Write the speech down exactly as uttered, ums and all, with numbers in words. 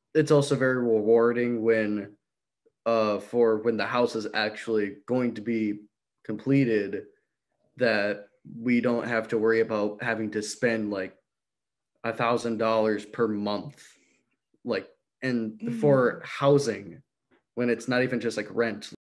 it's also very rewarding when, uh, for when the house is actually going to be completed, that we don't have to worry about having to spend, like, a thousand dollars per month, like, and for Mm. housing when it's not even just, like, rent.